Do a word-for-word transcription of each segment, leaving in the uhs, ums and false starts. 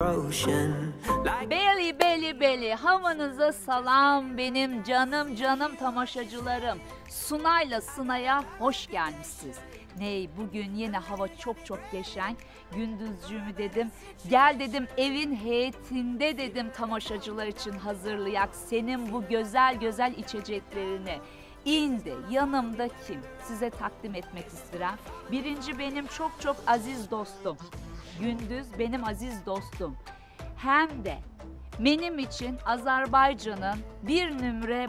ocean. Like Beli beli beli havanıza salam benim canım canım tamaşacılarım. Sunay'la Sınay'a hoş gelmişsiniz. Ney bugün yine hava çok çok geçen. Gündüzcüğümü dedim. Gel dedim evin heyetinde dedim tamaşacılar için hazırlayak senin bu güzel güzel içeceklerini. İndi yanımda kim? Size takdim etmek isterim. Birinci benim çok çok aziz dostum. Gündüz benim aziz dostum. Hem de benim için Azerbaycan'ın bir numara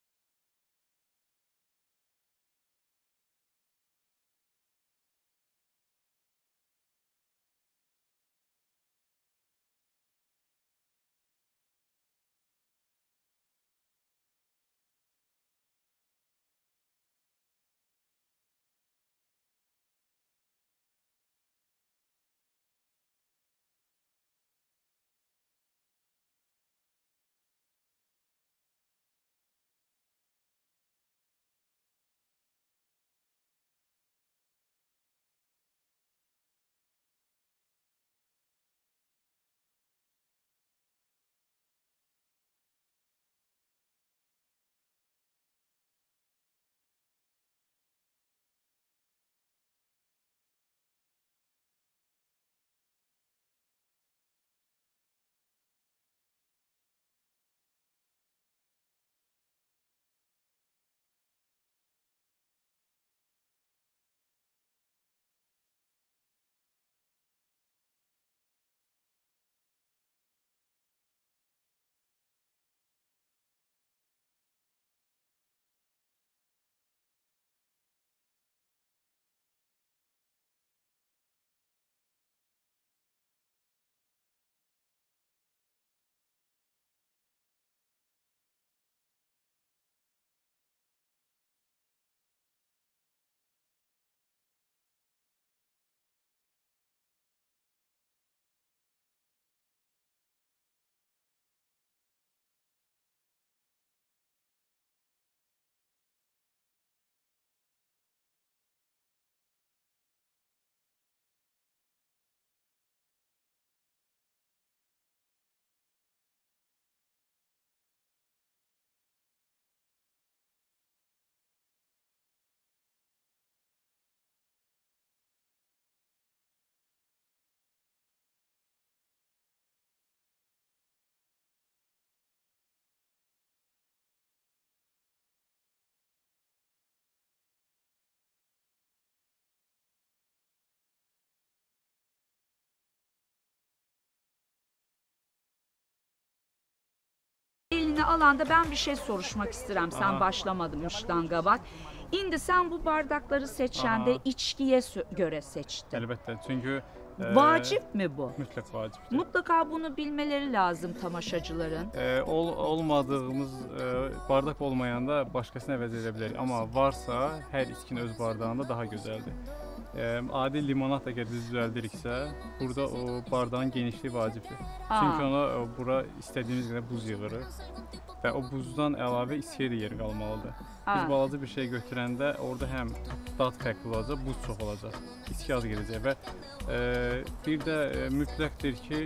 eline alanda ben bir şey soruşmak isterim sen Aha. başlamamışdan qabaq. İndi sen bu bardakları seçende Aha. içkiye sö- göre seçtin. Əlbəttə, çünki e, Vacip mi bu? mütləq vacibdir. Mutlaka bunu bilmeleri lazım tamaşacıların. E, ol, olmadığımız e, bardak olmayanda başqasına əvəz edə bilərik, amma varsa hər içkin öz bardağında daha gözəldir. E, adi limonad əgər biz düzəldiriksə, burada o bardağın genişliyi vacibdir. Aa. Çünki ona e, bura istədiyimiz qədər buz yığırıq və o buzdan əlavə içkiyə də yer qalmalıdır. Aa. Biz balaca bir şey götürəndə orada həm dad fərqli olacaq, buz çox olacaq, içki az gedəcək və e, bir də e, mütləqdir ki,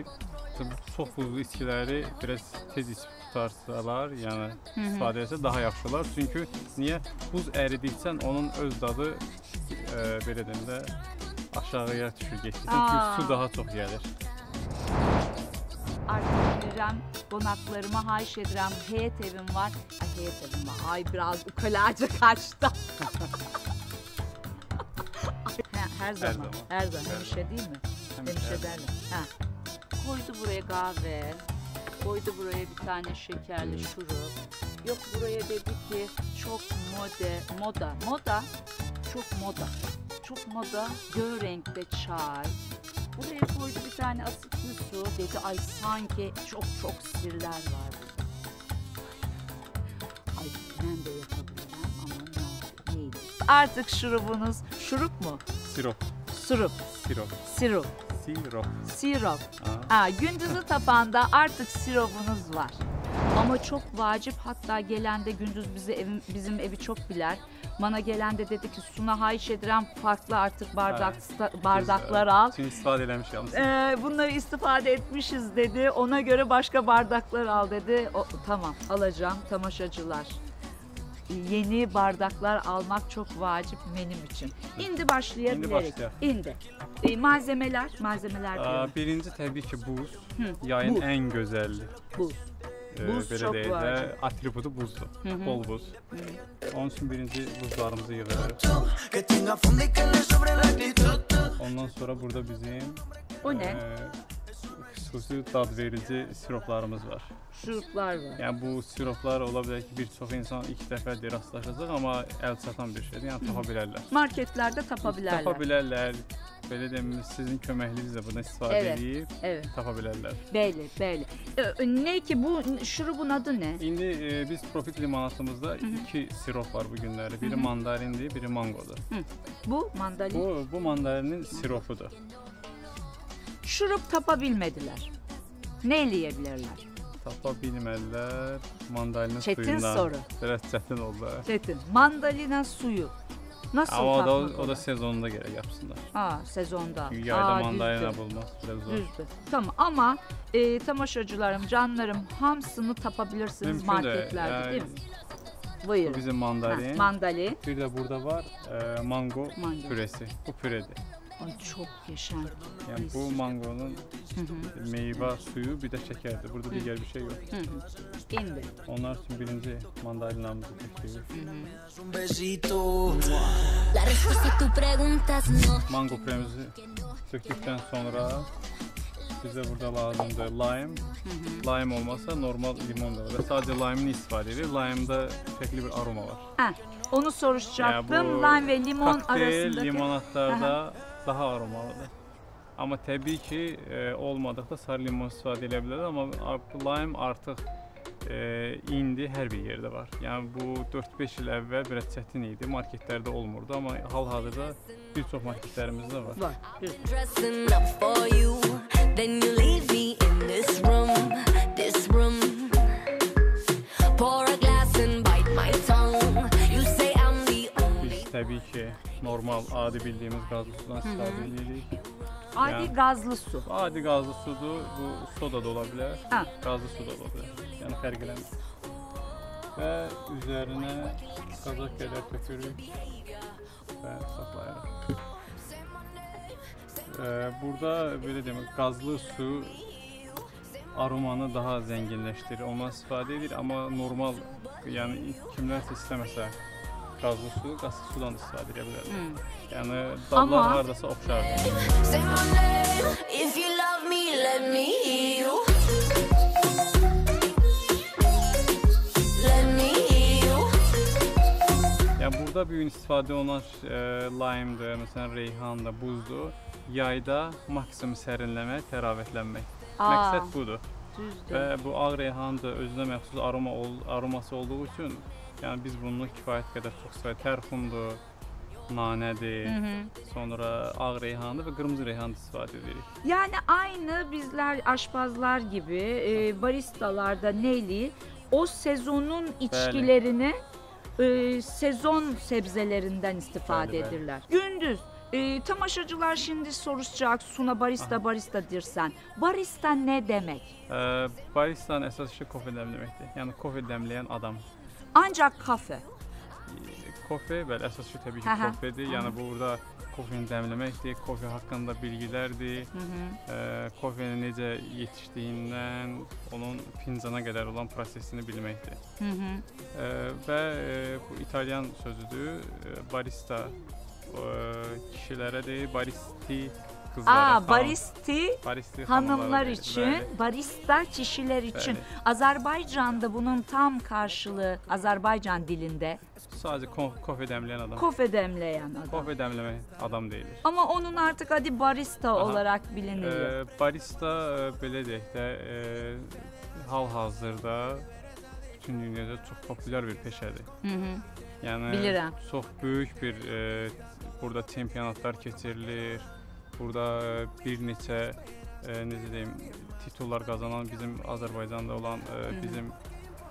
çox buzlu içkiləri biraz tez içib tutarsalar, yəni istifadə etsə daha yaxşı olar. Çünki niyə? Buz əridikcə onun öz dadı e, belə deyim də aşağıya düşür getdikcə, çünki Aa. su daha çox gəlir. Artık bilirəm, qonaqlarıma hayiş edirəm, heyet evim var. Ay heyet evim var, ay biraz ukalaca kaçtı. Ay, her zaman, zaman. her zaman, Her hemşe değil mi? Hemşe, Hemşe evet. derler. Ha. Koydu buraya kahve, koydu buraya bir tane şekerli şurup. Yok buraya dedi ki çok mode, moda, moda, çok moda, çok moda, göğ renkte çay. Buraya koydu bir tane asitli su, dedi ay sanki çok çok sirler var burada. Ay ben de yapabilirim ama ne neydi? Artık şurubunuz, şurup mu? Sirop, Şurup, sirop, sirup, sirop. sirop. Aa. Ha, gündüzü tapanda artık siropunuz var. Ama çok vacip, hatta gelen de gündüz bizi evim, bizim evi çok biler. Bana gelen de dedi ki Suna Hayiş Edirəm farklı artık bardak Evet. bardaklar Biz, al. Çünkü istifade eləmiş yalnız. Ee, bunları istifade etmişiz dedi. Ona göre başka bardaklar al dedi. O, tamam alacağım tamaşacılar. Yeni bardaklar almak çok vacip benim için. İndi başlayabiliriz. İndi başlayalım. İndi. Ee, malzemeler, malzemeler Aa, diyorum. birinci təbii ki buz. Hı, Yayın buz. en güzelli. Buz. Ee, Buz belə çok deyək də, vacip. atributu buzdur. hı. Bol buz. Onun üçün birinci buzlarımızı yığırıq. Que tenga fondo y que le sobre la actitud. Ondan sonra burada bizim O ne? e, xüsusi dad verici siroplarımız var. Şuruplar var. Yəni bu siroplar ola bilər ki, bir çox insan ilk dəfədir rastlaşacaq, amma əl çatan bir şeydir. Yəni tapa bilərlər. Marketlerde tapabilirler. Tapa bilərlər. Belə deyim, sizin köməkliğinizlə bundan istifadə Evet, edib Evet. tapa bilərlər. Belli, belli. Ee, ne ki bu şurubun adı ne? İndi e, biz Profit limonatımızda iki sirop var bu günləri. Biri mandarindir, biri mangodur. Bu mandalina. Bu bu mandarinin siropudur. Şurup tapabilmediler. Ne eleyebilirler? Tapa bilmədilər mandalina Çetin suyundan. soru. Biraz çətin oldu. Çetin. Mandalina suyu. Nasıl Amma o da, tatmak o da olur? sezonunda gərək yapsınlar. Ha, sezonda. Çünki yayda Aa, mandalina düzdür, bulmaq biraz zor. düzdür. Tamam ama e, tamaşacılarım, canlarım hamsını tapabilirsiniz Mümkün marketlerde də, değil mi? Bu Buyurun. bizim Ha, mandalin. mandalin. Bir də burada var e, mango Mango. püresi. Bu püredir. Ay çok yaşa. Yəni bu mangonun Hı hı, meyvə suyu bir də şəkərdir. Burada digər bir şey yox. hı hı. İndi. Onlar üçün birinci mandalinamızı tökdük. Un besito. La respuesta a tu pregunta es no. Mango püremizi tökdükdən sonra bizə burada lazımdır lime. Lime olmasa normal limon da var. Və sadəcə lime'ini istifadə edirik. Lime'da fərqli bir aroma var. Ha, onu soracaktım. Yəni bu Lime ve limon kokteyl, arasındaki. limonatlarda daha aromalıdır. Amma təbii ki, e, olmadıqda sarı limon istifadə edə bilərlər, amma lime artıq e, indi hər bir yerdə var. Yəni bu dörd beş il əvvəl biraz çətin idi, marketlərdə olmurdu, amma hal-hazırda bir çox marketlərimizdə var. Var. düz. Dressing up for you, then you leave me in this room, this room. Pour a glass and bite my tongue. You say I'm the only. Biz təbii ki, normal, adi bildiyimiz qazlı sudan istifadə edirik. Adi Yani- gazlı su. Adi qazlı sudur, bu soda da ola bilər, Ha. qazlı su da ola bilər. Yəni fərqlənir. Və üzərinə qazaq qədər tökürük və saxlayırıq. Ee, burada belə deyim, qazlı su aromanı daha zənginləşdirir, ondan istifadə edir, amma normal, yəni kimlərsə istəməsə qazlı su, qazlı sudan da istifadə edə bilərlər. Yəni dadlar Amma- hardasa oxşardır. Say my name. If you love me, let me hear you. Let me hear you. Yəni burada bu gün istifadə olunan e, lime'dır, məsələn reyhandır, buzdur. Yayda maksimum sərinləmək, təravətlənmək. Aa. Məqsəd budur. Düzdür. Və bu ağ reyhandır, özünə məxsus aroma ol, aroması olduğu üçün, yəni biz bunu kifayət qədər çox istifadə tərxundur, nanədir, sonra ağ reyhandır və qırmızı reyhandır istifadə edirik. Yani aynı bizler aşpazlar gibi e, baristalarda neyli o sezonun içkilerini e, sezon sebzelerinden istifade Bəli, bəli. edirlər. Gündüz e, tamaşacılar şimdi soruşacak Suna barista barista dirsən. Barista ne demek? Ə, Baristanın əsas işi kofe dəmləməkdir. Yəni kofe dəmləyən adam. Ancak kafe. Kofe, bəli, əsas şey təbii ki, Hə, hə. kofedir. Yəni burada kofeni dəmləməkdir, kofe haqqında bilgilərdir, ə, kofenin necə yetişdiyindən, onun fincana qədər olan prosesini bilməkdir. Hı hı. Ə, və ə, bu İtalyan sözüdür, ə, barista ə, kişilərə deyil, baristi qızlara. Aa, xanım- baristi baristi hanımlar xanımlara deyil, için, bəli. barista kişiler için. Bəli. Azerbaycan'da bunun tam karşılığı Azerbaycan dilinde Sadəcə ko- kofe dəmləyən adam. kofe demleyen adam. Kofe dəmləmək adam deyilir. Ama onun artık adı barista Aha. olarak biliniyor. Ee, barista e, belə deyək də, e, hal-hazırda bütün dünyada çox populyar bir peşədir. Hı hı. Yəni Bilirəm. çox böyük bir e, burada çempionatlar keçirilir. Burada e, bir neçə e, necə deyim, titullar qazanan bizim Azərbaycanda olan e, bizim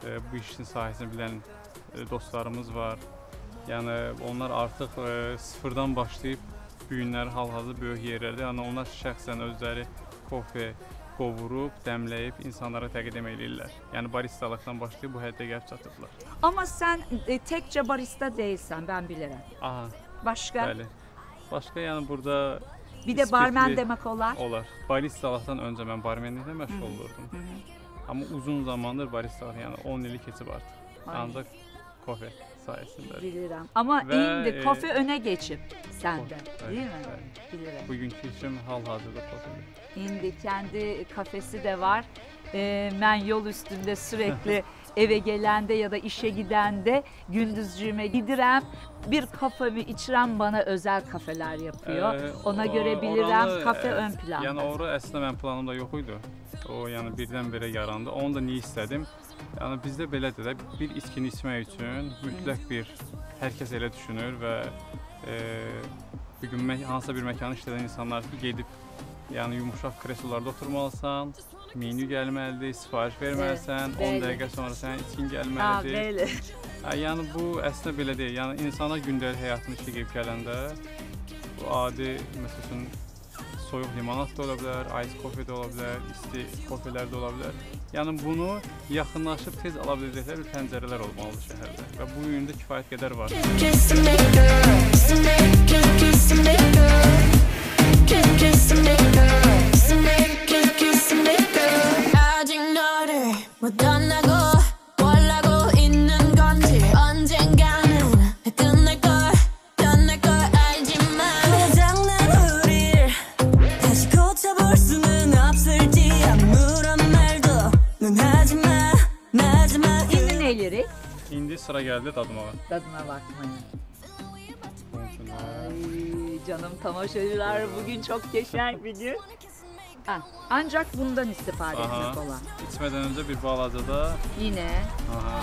e, bu işin sahəsini bilən e, dostlarımız var. Yəni onlar artıq e, sıfırdan başlayıb bu günləri hal-hazırda böyük yerlərdə, yəni onlar şəxsən özləri kofe qovurub, dəmləyib insanlara təqdim edirlər. Yəni baristalıqdan başlayıb bu həddə gəlib çatıblar. Ama sen e, tekçe barista değilsen, ben bilirim. Aha, Başka? bəli. Başqa yəni burada Bir de barmen spirtli demek olar. olar. Baristalıqdan öncə mən barmenliklə məşğul olurdum. Hı hı. Amma uzun zamandır baristalıq, yəni on ili keçib artıq. Ay. Ancaq kofe sayəsində. Bilirim. Ama Ve, indi e, kafe öne geçip sende, Kofe, değil mi? bəli. Bilirim. Bugünkü işim hal-hazırda kofedir. İndi kendi kafesi de var. Ee, ben yol üstünde sürekli eve gelende ya da işe gidende gündüzcüğüme gidirem. Bir kafemi içirem, bana özel kafeler yapıyor. Ee, Ona o- göre bilirim, oranı, kafe e, ön planda. Yəni ora əslində mənim planımda yox idi. O yəni birdən-birə yarandı. Onu da niyə istədim? Yəni bizdə belədir də, bir içkini içmək üçün mütləq bir hər kəs elə düşünür və e, bir gün mə- hansısa bir məkanı işlədən insanlar ki, gedib yəni yumuşaq kreslolarda oturmalısan, menü gəlməlidir, sifariş verməlisən, Evet, on bəli. dəqiqə sonra sənin içkin Ha, gəlməlidir. böyle. Hə, yəni bu əslində belə deyil. Yəni insanlar gündəlik həyatını işləyib gələndə bu adi məsələn soyuq limonad da ola bilər, ice coffee də ola bilər, isti kofelər də ola bilər. Yəni bunu yaxınlaşıb tez ala biləcəkləri bir pəncərələr olmalıdır şəhərdə və bu gün də kifayət qədər var. Kiss and make love, kiss and make, kiss, kiss and make love, kiss, kiss and make love, kiss and make, kiss, kiss and make love. 아직 너를 못 떠나고 원하고 있는 건지 언젠가는 끝날 걸, 끝날 걸 알지만 고장난 우릴 다시 고쳐볼 수는 없을지 아무런 말도 넌 하지마, 하지마. Şimdi neleri? İndi sıra gəldi dadımağa. Tadına bakmayın. Komşular. Ay, canım tamaşacılar, bugün çok geçen bir gün. Ha, ancak bundan istifade Aha. etmek olan. İçmədən öncə bir balaca da Yine aha.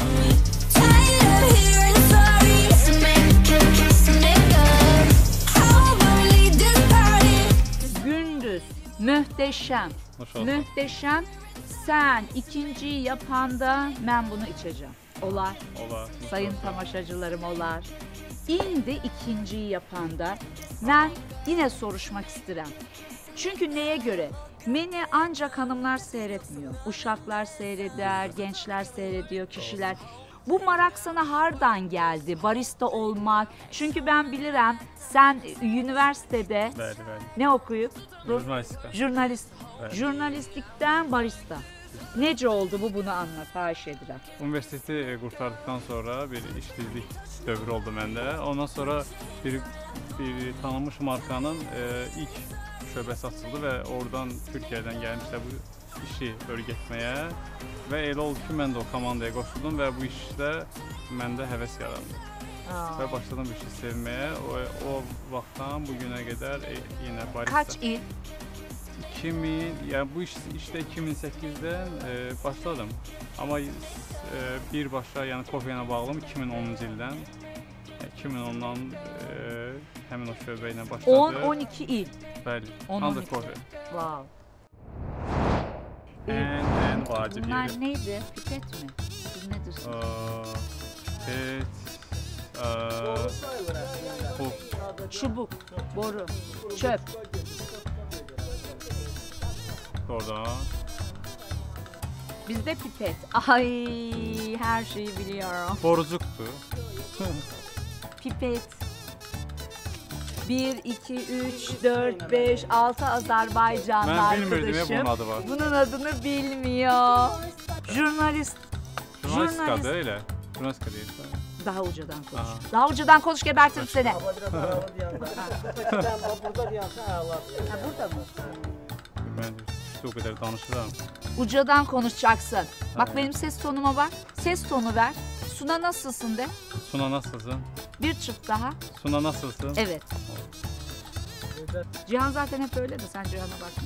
Tired of hearing sorry, kiss and make, kiss, kiss and make love. How will we leave this party? gündüz muhteşem. Hoş olsun. Muhteşem. Sen ikinciyi yapanda ben bunu içeceğim. Olar. Olar. Sayın tamaşacılarım olar. İndi ikinciyi yapanda ben yine soruşmak isterim. Çünkü neye göre? Beni ancak hanımlar seyretmiyor. Uşaklar seyreder, gençler seyrediyor, kişiler. Bu marak sana hardan geldi? Barista olmak. Çünkü ben bilirim sen üniversitede Bəli, bəli. ne okuyup? Jurnalistika. Jurnalist. Evet. Jurnalistikten barista. Nece oldu bu, bunu anlat, xahiş edirəm. Universiteti e, qurtardıqdan sonra bir işsizlik dövrü oldu məndə. Ondan sonra bir bir tanınmış markanın e, ilk şöbəsi açıldı və oradan Türkiyədən gəlmişlər bu işi öyrətməyə və elə oldu ki, mən də o komandaya qoşuldum və bu işdə məndə həvəs yarandı. Və başladım bu işi sevməyə. O, o vaxtdan bu günə qədər e, yenə barista. Kaç il? iki min, yəni bu iş işdə iki min səkkizdən e, başladım. Amma e, birbaşa, yəni kofe ilə bağlım iki min onuncu ildən. iki min ondan e, həmin o şöbə ilə başladı. on on iki il. Bəli, on, on ancaq iki. kofe. Wow. Ən, ən vacib Bunlar yeri. neydi? Pipet mi? Siz ne diyorsunuz? Aa, pet, aa, bu, Çubuk, boru, çöp. oradan. Bizde pipet. Ay, her şeyi biliyorum. Borucukdu. Pipet. bir, iki, üç, dört, beş, altı Azerbaycanlı Mən bilmirdim ya arkadaşım. bunun adı var. Bunun adını bilmiyor. Jurnalist. Jurnalistikadır elə. Jurnalistika deyirsən. Daha ucadan konuş. Aha. Daha ucadan konuş, gebertirim seni. Ha, burada mı? Mən işte o qədər danışıram. Ucadan konuşacaksın. Bak Tamam. benim ses tonuma bak. Ses tonu ver. Suna nasılsın de. Suna nasılsın? Bir çift daha. Suna nasılsın? Evet. Cihan zaten hep öyle de sen Cihan'a bakma.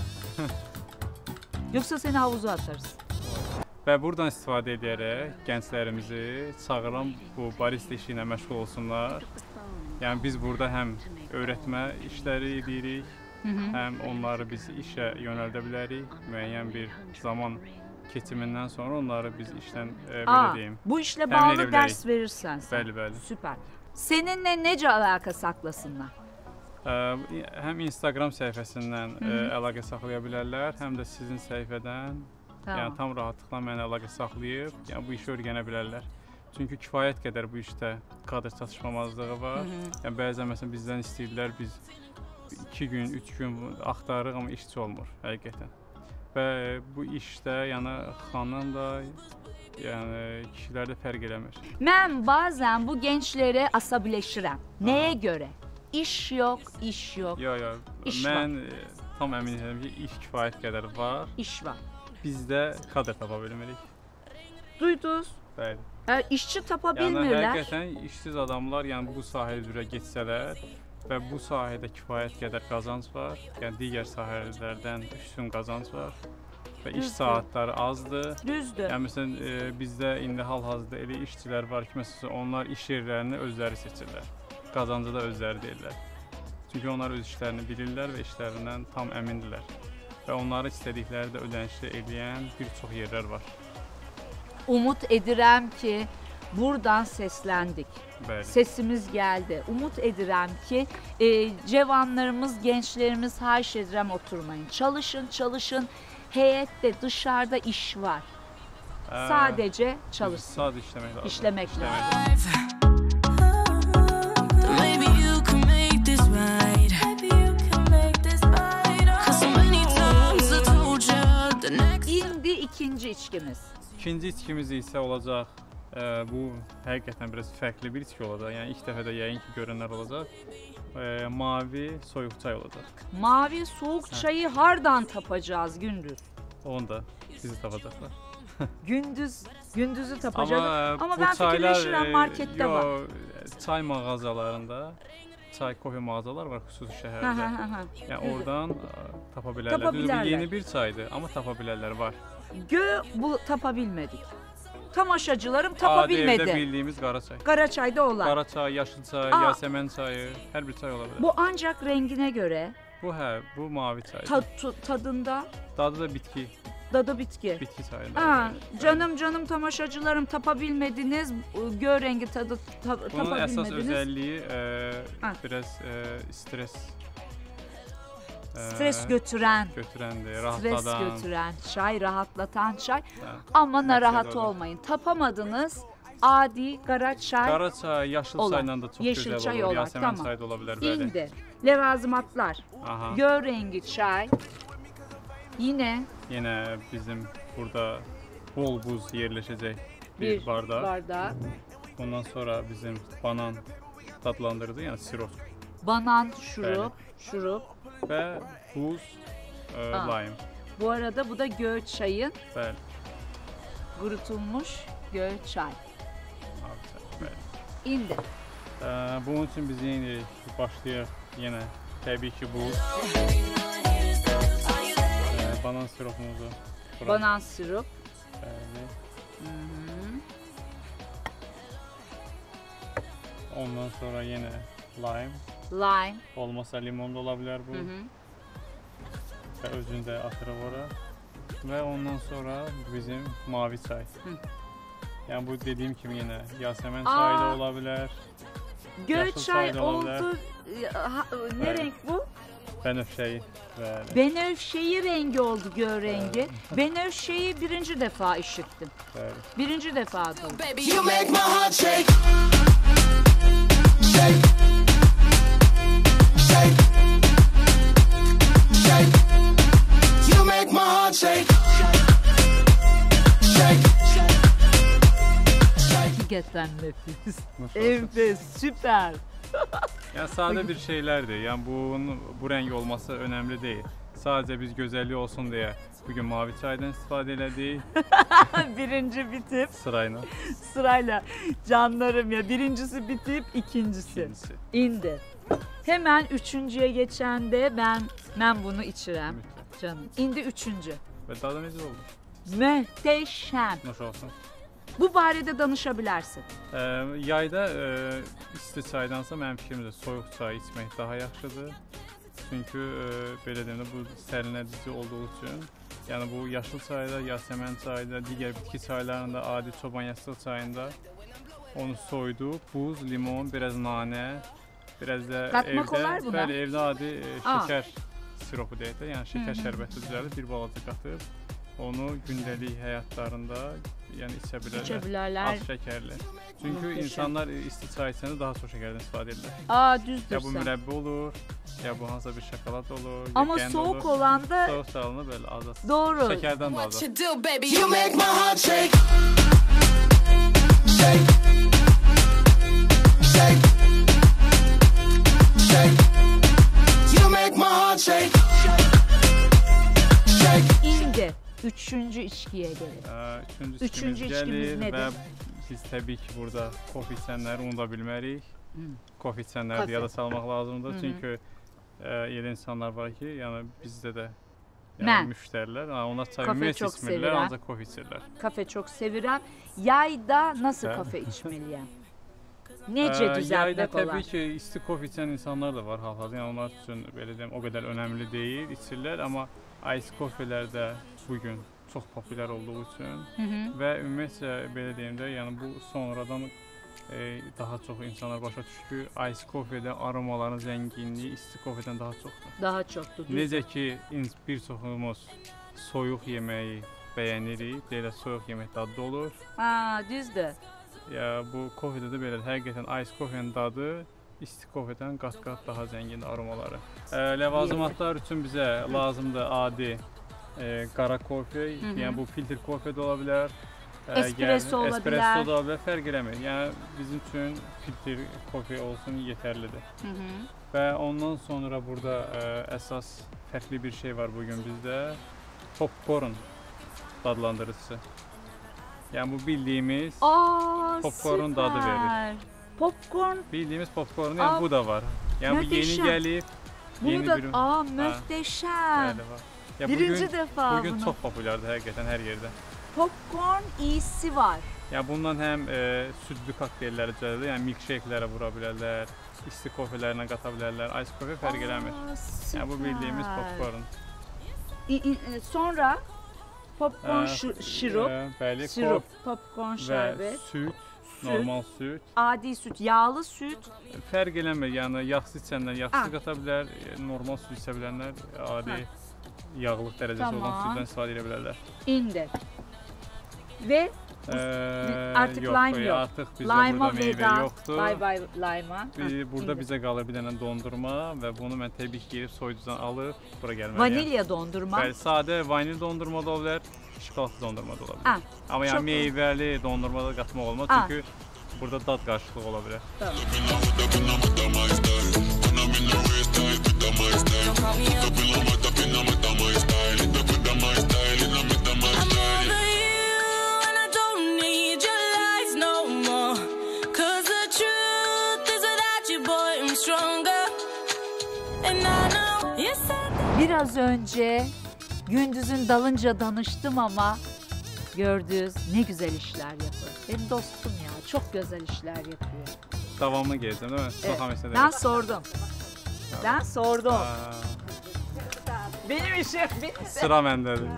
Yoksa seni havuza atarız. Və buradan istifadə edərək gənclərimizi çağıran bu barista işi ilə məşğul olsunlar. Yəni biz burada həm öyrətmə işləri edirik, Hı hı. həm onları biz işə yönəldə bilərik. Müəyyən bir zaman keçimindən sonra onları biz işdən e, belə Aa, deyim. bu işle Təmin bağlı edebilirik. ders verirsen sen. Bəli, bəli. Süper. Seninle nece alaka saklasınlar? Ə, həm Instagram səhifəsindən ə, əlaqə saxlaya bilərlər, həm də sizin səhifədən, Tamam. yəni tam rahatlıqla mənə əlaqə saxlayıb, yəni bu işi öyrənə bilərlər. Çünki kifayət qədər bu işdə kadr çatışmamazlığı var. Yəni bəzən məsələn bizdən istəyirlər, biz iki gün, üç gün axtarırıq, amma işçi olmur həqiqətən. Və bu işdə yəni xanımla, yəni kişilərdə fərq eləmir. Ben bazen bu gençlere asabileşirəm. Neye göre? İş yok, iş yok, Yox, yox. İş Mən e, tam əmin edirəm ki, iş kifayət qədər var. iş var. Bizdə kadr tapa bilmirik. Duydunuz? Bəli. Ha, işçi Yəni tapabilmirlər. həqiqətən işsiz adamlar, yəni bu sahə üzrə getsələr və bu sahədə kifayət qədər qazanc var, yəni digər sahələrdən üstün qazanc var və iş Düzdür. saatları azdır. Düzdür. Yəni məsələn e, bizdə indi hal-hazırda elə işçilər var ki, məsələn onlar iş yerlərini özləri seçirlər. Qazancı da özləri deyirlər. Çünki onlar öz işlərini bilirlər və işlərindən tam əmindirlər. Və onları istədikləri də ödənişli edən bir çox yerlər var. Umut edirəm ki buradan seslendik. Bəli. Sesimiz geldi. Umut edirəm ki e, cevanlarımız, gençlerimiz haş edirəm oturmayın. Çalışın, çalışın. Heyette dışarıda iş var. Ə, Sadece çalışsın. Sadece işləmək lazım. İşlemek lazım. Maybe you can make this right. Maybe you can make this right. 'Cause so many times I told you the next. İndi ikinci içkimiz. İkinci içkimiz isə olacaq, e, bu həqiqətən biraz fərqli bir içki olacaq. Yəni ilk dəfə də yəqin ki görənlər olacaq. E, mavi soyuq çay olacaq. Mavi soğuk çayı hardan tapacağız Gündüz? Onu da bizi tapacaqlar. Gündüz, gündüzü tapacağız. Amma, Ama bu ben çaylar, fikirleşirəm e, markette yo, var. Çay mağazalarında, çay kofe mağazalar var xüsusi Ha, şəhərdə. ha, ha, ha. Yəni oradan e, tapa bilərlər. Tapa Düzdür, bu bilərlər. yeni bir çaydır, amma tapa bilərlər var. Gö bu tapabilmedik. Tamaşacılarım Adi evdə tapabilmedi. bildiyimiz qara çay. Karaçay'da olan. Qara çay, yaşıl çay, Aa. yasəmən çayı, hər bir çay ola bilər. Bu ancak rengine göre Bu hə, bu mavi çaydır. ta- tu- tadında Dadı da bitki, dadı bitki. bitki çayı. Ha, canım canım tamaşacılarım tapabilmediniz. Gö rengi tadı ta- Bunun əsas tapabilmediniz. özəlliyi e, Ha. biraz e, stres e, Stres götüren, götürəndir, stres rahatladan. götüren çay, rahatlatan çay. Hə. Ama narahat doğru. olmayın. Tapamadınız. Adi kara çay. Qara çay, yaşıl Olan. çayla da çox Yeşil gözəl çay olur. olan, Yasəmən tamam. çayı da ola bilər bəli. İndi levazımatlar. Aha. Gö rengi çay. Yine Yenə bizim burada bol buz yerləşəcək bir, bir bardaq. bardak. Ondan sonra bizim banan dadlandırdı, yəni sirop Banan, şurup, şurup. və buz, e, Aa. lime. Bu arada bu da gö çayın Bəli. kurutulmuş gö çay. Abi çay, bəli. İndi Ə, bunun üçün biz yenə başlayaq yenə təbii ki buz. Ə, banan siropumuzu. bura- banan sirup. Bəli. Hı -hı. Ondan sonra yenə lime. Lime. Olmasa limon da ola bilər bu. Hı -hı. Və özünü də atırıq ora. Və ondan sonra bizim mavi çay. Hı. Yəni bu dediyim kimi yenə yasəmən Aa. çayı da ola bilər. Gö Yaşıl çay çay da olabilir. oldu. Ha, ne Evet. renk bu? Bənövşəyi. Bəli. Benevşeyi rengi oldu gö rengi. Benevşeyi birinci defa işittim. Bəli. Birinci defa duydum. Baby, You make my heart shake. Shake. Shake. Shake. You make my heart shake. Shake. Hakikaten nefis. Nasıl? Enfes, süper. Yəni sadə bir şeylərdir. Yəni bunun bu rəng olması önəmli deyil. Sadəcə biz gözəllik olsun deyə bu gün mavi çaydan istifadə elədik Birinci bitip sırayla. sırayla canlarım ya. Birincisi bitip ikincisi. İkincisi. İndi. Hemen üçüncüye geçende ben ben bunu içirəm. Mütləq. Canım. İndi üçüncü. Və dadı necə oldu? Möhteşem. Xoş olsun. Bu barədə danışabilərsin. Ə, yayda ə, isti çaydansa mənim fikrimcə soyuq çay içmək daha yaxşıdır. Çünki ə, belə deyim də bu sərinlədici olduğu üçün Yəni bu yaşıl çayda, Yasəmən çayda, digər bitki çaylarında, adi çoban yastığı çayında onu soyduq. Buz, limon, biraz nanə, biraz da Qatmaq evdə, olar buna? bəli, evdə adi e, şəkər siropu deyək də, yəni şəkər şərbəti düzəldib bir balaca qatıb onu gündəlik həyatlarında yəni içə bilərlər. İçə bilərlər. Az şəkərli. Çünki Muhteşem. insanlar isti çay içəndə daha çox şəkərdən istifadə edirlər. Aa düzdür Ya bu sən. mürəbbə olur, ya bu hansısa bir şokolad olur, ya Ama qənd soğuk olur. olanda Soğuk salını belə azad. doğru. Şəkərdən də What azad. you do, baby? You make my heart shake. Shake. Shake. Shake. You make my heart shake. Shake. İndi üçüncü içkiye gelelim. Ə, Üçüncü Üçüncü içkimiz içkimiz gəlir nədir? və biz təbii ki burada kofe içənləri unuda bilmərik. Kofe içənləri Kofe. də yada salmaq lazımdır. Çünki ə, elə insanlar var ki, yəni bizdə də yəni Mən. müştərilər, ha, onlar çay Kofe ümumiyyətlə çok içmirlər, sevirəm. ancaq kofe içirlər. Kafe çok sevirəm. Yayda nasıl Hə. kafe içmeliyim? Necə Ə, Yayda düzəltmək olar? təbii ki isti kofe içən insanlar da var hal-hazırda. Yəni onlar üçün belə deyim o qədər önəmli deyil, içirlər, amma ice kofelər də bu gün çox populyar olduğu üçün və ümumiyyətlə belə deyim də, yəni bu sonradan e, daha çox insanlar başa düşür ki, ice kofedə aromaların zənginliyi isti kofedən daha çoxdur. Daha çoxdur. düz. Necə ki ins- bir çoxumuz soyuq yeməyi bəyənirik, belə soyuq yemək dadlı olur. Ha, düzdür. Ya bu kofedə də belədir. Həqiqətən ice kofenin dadı isti kofedən qat-qat daha zəngin aromaları. E, ləvazimatlar üçün bizə lazımdır adi e, qara kofe, yəni bu filtr kofe də ola bilər. e, Espresso yəni, ola espresso bilər. da ola bilər, fərq eləmir. Yəni bizim üçün filtr kofe olsun yetərlidir. Hı -hı. Və ondan sonra burada ə, əsas fərqli bir şey var bu gün bizdə. Popcorn dadlandırıcısı. Yəni bu bildiyimiz Aa, Popcornun dadı süper. verir. Popcorn bildiyimiz popcorn, yəni Aa, bu da var. Yəni bu yeni möhtəşəm. gəlib, bunu yeni da bir aa möhtəşəm. bəli var. Ya Birinci bugün, defa bugün bunu. çox populyardır həqiqətən hər yerdə. Popcorn iyisi var. Yəni bundan həm e, südlü kokteylləri düzəldir, yəni milkshake'lərə vura bilərlər, isti kofelərinə qata bilərlər, ice kofe fərq eləmir. Aa, Yəni bu bildiyimiz süper. popcorn. İ- i- e, sonra popcorn Ə, şi- şirup, ə, bəli, şirup, kof popcorn və şərbət, süd, normal süd. adi süt, yağlı süt. Fərq eləmir, yəni yağsız içənlər yağsız Ha. qata bilər, e, normal süd içə bilənlər adi yağlıq dərəcəsi Tamam. olan süddən istifadə edə bilərlər. İndi. Ve Ə, artık yox, lime e, yok. Artıq bizdə Lime'a burada meyvə veda. yoxdur. Bay bay lime'a. Bir- Ha, Burada indi. bizə qalır bir dənə dondurma və bunu mən təbii ki gedib soyucudan alıb bura gəlməliyəm. Vanilya dondurma. Bəli, sadə vanil dondurma da ola bilər, şokoladlı dondurma da ola bilər. Ha, Amma yəni çok- meyvəli dondurma da qatmaq olmaz Ha. çünki burada dad qarışıqlığı ola bilər. Tamam. I'm over you and I don't need your lies no more. 'Cause the truth is without you, boy, I'm stronger. And I know you said Biraz önce Gündüz'ün dalınca danıştım ama gördünüz ne güzel işler yapıyor. Benim dostum ya çok güzel işler yapıyor. Davamlı gələcəm, değil mi? Evet, Son hamısı ben sordum. Ben sordum. Aa, Benim işim bitti. sıra məndədir.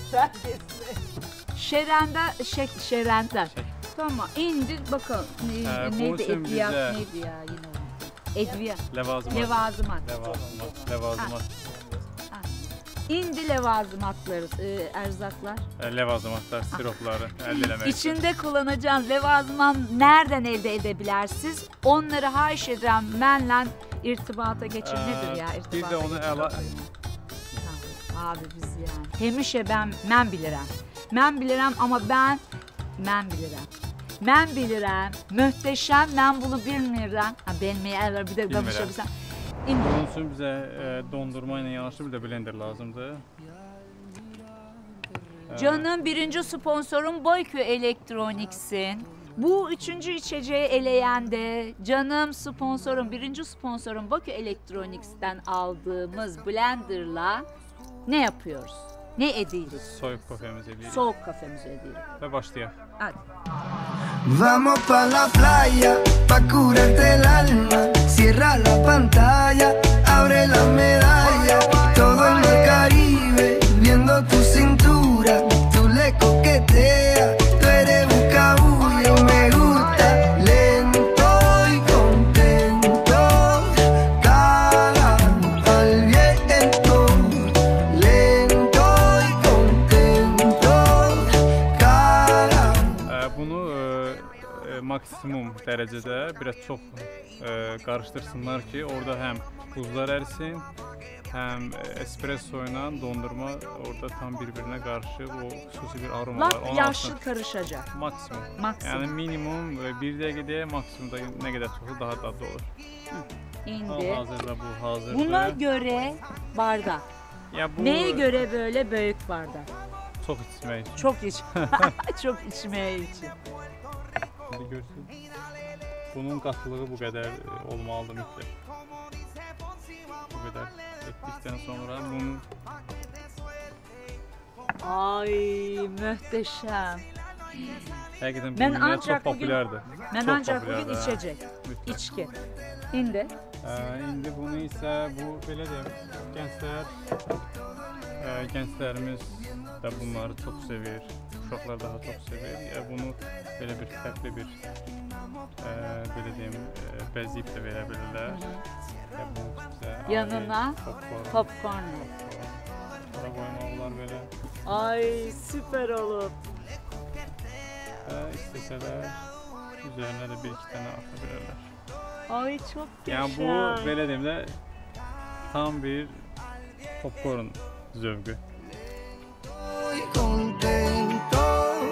Şerende, şek, şerenden. Tamam indi bakalım. Ne, Ee, bu neydi için edviyat bize- neydi ya yine unuttum. Edviyat. Ləvazimat. Levazımat. Ləvazimat. Ləvazimat. İndi levazımatları, e, erzaklar. Ə, Ləvazimatlar, siropları əldə eləmək. üçün. İçinde kullanacağınız levazıman nereden elde edebilirsiniz? Onları haş eden benle irtibata geçin. Ee, Nedir ya bir irtibata de onu geçin? əla- Tamam, abi biz yani. Hemişe ben, ben bilirəm. Ben bilirəm ama ben, ben bilirəm. Ben bilirəm, möhtəşəm, ben bunu bilmirəm. Ha, bilməyə əvvəl bir də Bilmirəm. danışabilsəm. İndi Bunun üçün bizə ə, dondurma ilə yanaşı bir də blender lazımdır. Ə, canım birinci sponsorum Boyköy Elektronics'in. Bu üçüncü içeceği eleyen de canım sponsorum, birinci sponsorum Boyköy Elektronics'ten aldığımız blenderla ne yapıyoruz? Ne ediyoruz? Soyuq kofemizi eləyirik Soğuk kafemizi ediyoruz. və başlayaq. Hadi. Vamos pa la playa, pa curarte el alma. Cierra la pantalla, abre la medalla. Todo en el Caribe, viendo tu cintura. dərəcədə biraz çox e, qarışdırsınlar ki, orada həm buzlar ərisin, həm espresso ilə dondurma orada tam bir-birinə qarışıb o xüsusi bir aromalar. Lap yaşlı karışacak. Maksimum. Maksimum. Yəni minimum bir dəqiqəyə, maksimumda nə qədər çoxu daha dadlı olur. İndi. Hazırda bu hazırdır. Buna göre bardak. Ya bu Neye göre böyle büyük bardak? çox içmək üçün. Çok iç. Çok içmeye için. İndi görsün. Bunun qatılığı bu qədər e, olmalıdır mütləq. Bu qədər etdikdən sonra bunu Ay muhteşem. həqiqətən bu Ben günlər ancak çox bugün- populyardır. Ben Çok ancak popüler, bugün ha. içecek. Mütləq. İçki. Şimdi. Ə, indi bunu isə bu belə deyim, gənclər ə, gənclərimiz də bunları çox sevir. Uşaqlar daha çox sevir. Ya bunu belə bir fərqli bir ə, belə deyim, ə, bəzəyib də verə bilirlər. Ya bu bizə Yanına adi popcorn, popcorn. Bura qoymaq olar belə. Ay süper olur. Və istəsələr üzərinə də bir iki dənə ata bilərlər. Ay çok güzel. Yəni bu belə deyim də tam bir popcorn zövqü. Muy contento,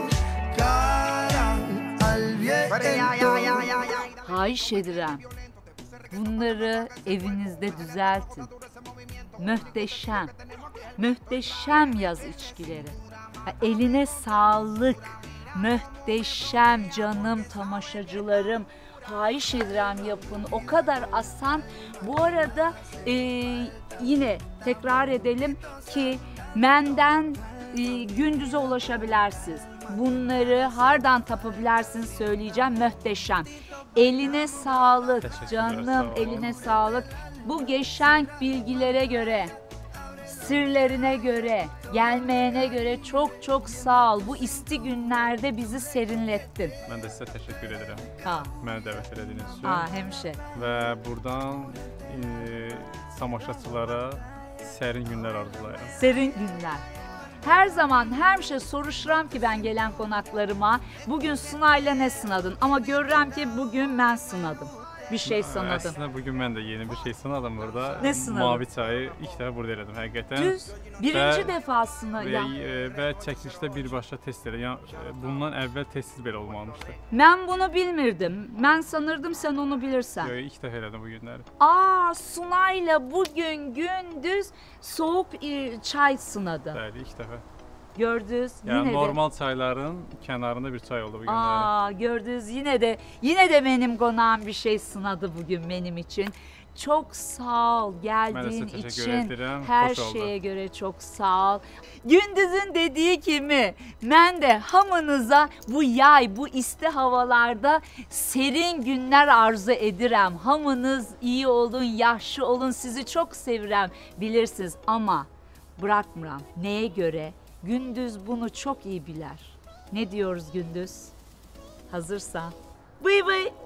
cara al viento. Hayiş edirəm. Bunları evinizde düzeltin. Möhteşem. Möhteşem yaz içkileri. Ha, eline sağlık. Möhteşem canım tamaşacılarım. Hayiş edirəm yapın. O kadar asan. Bu arada e, yine tekrar edelim ki menden e, gündüze ulaşabilirsiniz. Bunları hardan tapabilirsiniz söyleyeceğim. Möhteşem. Eline sağlık Teşekkürler, canım, sağ olun. eline sağlık. Bu geçenk bilgilere göre, sırlarına göre, gelmeyene göre çok çok sağ ol. Bu isti günlerde bizi serinlettin. Mən də sizə təşəkkür edirəm. Ha, Məni dəvət elədiyiniz üçün. ha hemşe. Və buradan e, tamaşaçılara sərin günlər arzulayıram. Serin günler. Her zaman hemşe soruşuram ki ben gelen konaklarıma bugün Sunay'la ne sınadın? Ama görürüm ki bugün ben sınadım. Bir şey sınadım. Əslində bugün mən də yeni bir şey sınadım burada. Nə sınadın? Mavi çayı ilk dəfə burada elədim həqiqətən. Düz birinci Və- defa sınadım. Və, e, və çəkilişdə birbaşa test elədim. Yəni e, bundan əvvəl testsiz belə olmamışdı. Ben bunu bilmirdim. Ben sanırdım sen onu bilirsen. Yo, ilk dəfə elədim bu günləri. Aa Sunay'la bugün gündüz soğuk e, çay sınadı. Bəli, ilk dəfə. Gördünüz Yəni yine de. normal çayların kənarında bir çay oldu bu günləri. Aa gördünüz yine de yine de benim konağım bir şey sınadı bugün benim için. Çok sağ ol geldiğin Ben de size teşekkür için. ederim. Her Hoş oldu. şeye göre çok sağ ol. Gündüz'ün dediği kimi ben de hamınıza bu yay bu isti havalarda serin günler arzu edirəm. Hamınız iyi olun, yaşlı olun. Sizi çok sevirəm bilirsiniz ama bırakmıram. Neye göre? Gündüz bunu çok iyi bilir. Ne diyoruz Gündüz? Hazırsan. Bıy bıy.